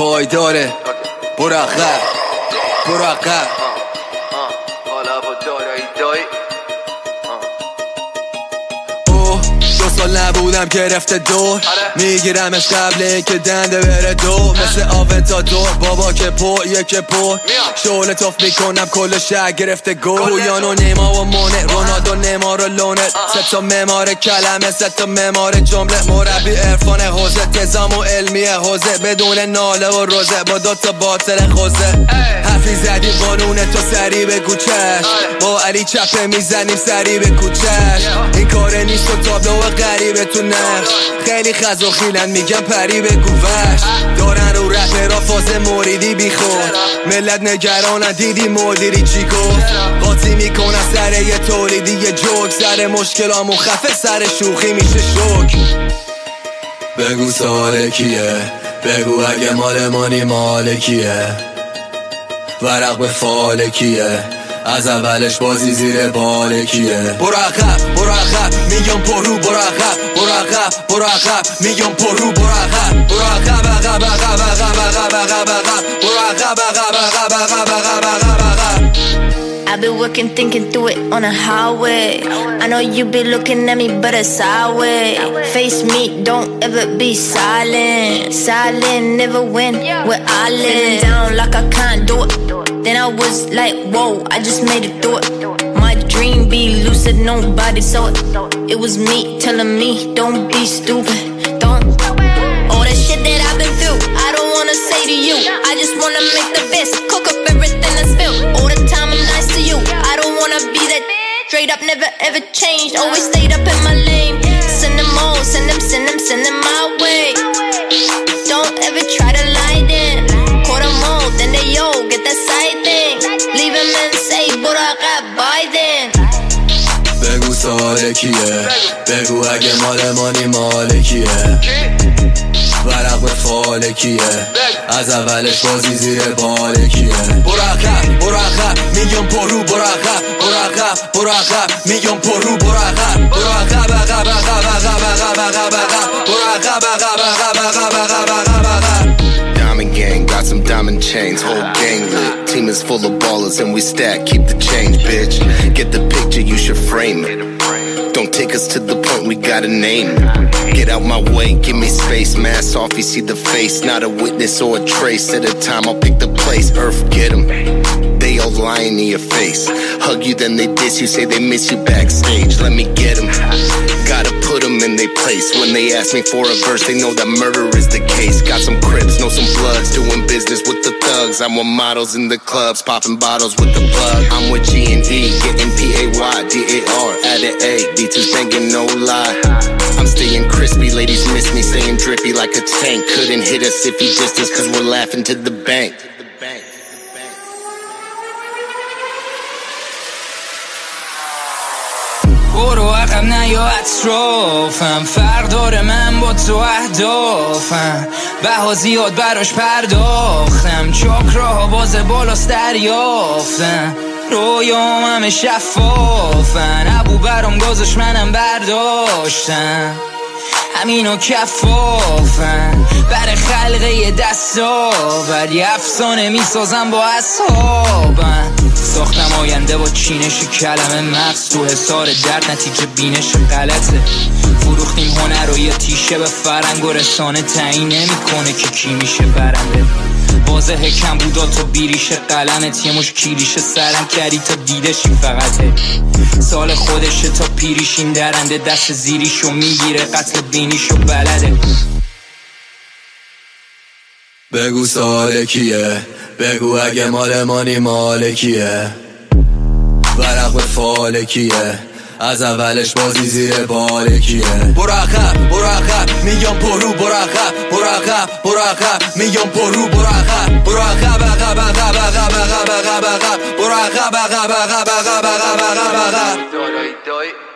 پایداره. برو عقب برو عقب. حالا با دارایی دایی. 2 سال نبودم گرفته دور، میگیرمش قبل که دنده بره دور. مثل آونتادور بابا که پر یک پر شعله توف میکنم کل شهر گرفته گل. پویان و نیما و مونه، رونالدو نیمار و لونت. 3 تا معمار کلمه 3 تا معمار جمله. مربی عرفان حوزه، تزام و علمی حوزه، بدون ناله و روزه با 2 تا باطل خوزه. حرفی زدی قانون تو سری به کوچش، با علی چپه میزنیم سری به کوچش. این کاره نیست و تابلو غریبه تو نقش، خیلی خز و خیلن میگم پری به گوش. دارن رو رپرا فاز موریدی بی خود، ملت نگرانن دیدی مدیری چی گفت. قاطی میکنن سر یه تولیدی یه جوک، سر مشکلامون خفه سر شوخی میشه شوک. بگو سوال کیه، بگو اگه مال مانی مال کیه، ورق به فال کیه، از اولش بازی زیر بال کیه. برو عقب برو عقب میگم پرو، برو عقب برو عقب برو عقب میگم پرو، برو عقب برو عقب عقب عقب عقب عقب عقب عقب برو عقب عقب عقب عقب عقب عقب عقب. I've been working, thinking through it on a highway. I know you be looking at me, but it's sideways. Face me, don't ever be silent. Silent, never win where I live. Feeling down like I can't do it. Then I was like, whoa, I just made it through it. My dream be lucid, nobody saw it. It was me telling me, don't be stupid. Don't. All the shit that I've been through, I don't wanna say to you. I just wanna make the best, cook up everything that's spilled. All the time I'm nice to you, I don't wanna be that. Straight up, never ever changed, always stayed up in my lane. Send them all, send them my way. Don't ever try to lie then. Caught them all, then they yo, get that side thing. Leave him and say, Buraqab, bye then. بگو سوال کیه، بگو اگه مال مانی مال کیه، ورق به فال کیه، از اولش بازی زیر بال کیه. برو عقب برو عقب میگم پرو، برو عقب برو عقب برو عقب میگم پرو، برو عقب برو عقب عقب عقب عقب عقب عقب عقب برو عقب عقب عقب عقب عقب عقب عقب. Diamond gang, got some diamond chains, whole gang lit. Team is full of ballers and we stack, keep the change, bitch. Get the picture, you should frame it. Don't take us to the point, we gotta name it. Get out my way, give me space, mask off, you see the face. Not a witness or a trace, at a time I'll pick the place. Earth, get them, they all lying in your face. Hug you, then they diss you, say they miss you backstage. Let me get them, gotta put them in their place. When they ask me for a verse, they know that murder is the case. Got some Crips, know some Bloods, doing business with the thugs. I'm with models in the clubs, popping bottles with the plug. I'm with G&E, getting P-A-Y-D-A-R, added A, B2's banging, no lie. I'm staying crispy, ladies miss me, staying drippy like a tank. Couldn't hit us if he dissed us, cause we're laughing to the bank. برو عقب نیا اطرافم، فرق داره من با تو اهدافم. بها زیاد براش پرداختم، چاکراها باز بالاست دریافتم. رویام همه شفافن، ابو برام گذاشت منم برداشتم. همینو کفافن بر خلقه دستاور، یه افسانه میسازم با اصحابم. ساختم آینده با چینش کلمه، مغز تو حصار درد نتیجه بینش غلطه. فروختیم هنر و یه تیشه به فرنگ و رسانه تعیین نمیکنه که کی میشه برنده. واضحه کم بودا تو بیریش قلمت، یه مش کلیشه سرم کردی تا دیدشی فقطه. سال خودشه تا پیریش این درنده، دست زیریشو میگیره قتل بینیشو بلده. بگو سوال کیه، بگو اگه مال مانی مال کیه، ورق به فال کیه، از اولش بازی زیر بال کیه. برو عقب برو عقب میگم پرو، برو عقب برو عقب برو عقب میگم پرو، برو عقب برو عقب عقب عقب عقب عقب عقب عقب برو عقب عقب عقب عقب عقب عقب عقب.